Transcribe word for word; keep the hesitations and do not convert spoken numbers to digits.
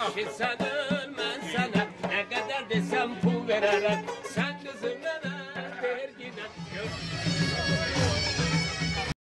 İşitsen ölmez sana, ne kadar desem pul vererek.